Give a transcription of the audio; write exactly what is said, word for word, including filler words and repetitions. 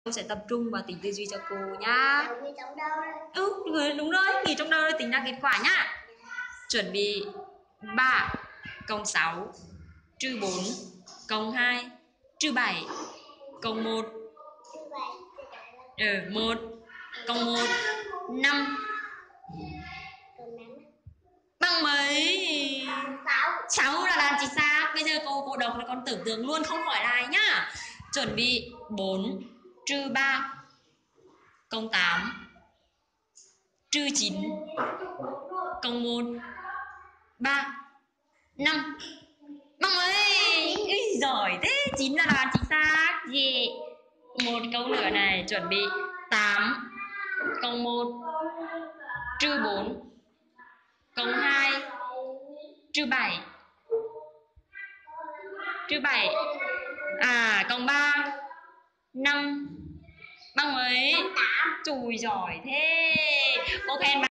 Cô sẽ tập trung vào tính tư duy cho cô nhá. Ừ, đúng rồi, nghĩ trong đầu rồi tính ra kết quả nhá. Chuẩn bị ba cộng sáu trừ bốn cộng hai trừ bảy cộng một. Ừ, một cộng một năm bằng mấy? sáu là làm chính xác. Bây giờ cô cô đọc là con tưởng tượng luôn, không hỏi lại nhá. Chuẩn bị bốn trừ ba cộng tám trừ chín cộng một ba năm bằng mấy? Ý, giỏi thế, chín là đoán chính xác. Yeah. Một câu nữa này, chuẩn bị tám cộng một trừ bốn cộng hai trừ bảy trừ bảy à cộng ba năm bằng mấy? Chùi giỏi thế. Cô khen